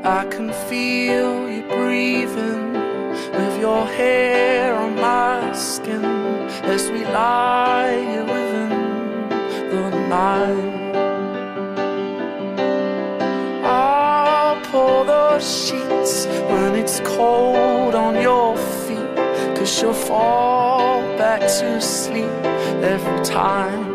I can feel you breathing with your hair on my skin as we lie here within the night. I'll pull the sheets when it's cold on your feet, 'cause you'll fall back to sleep every time.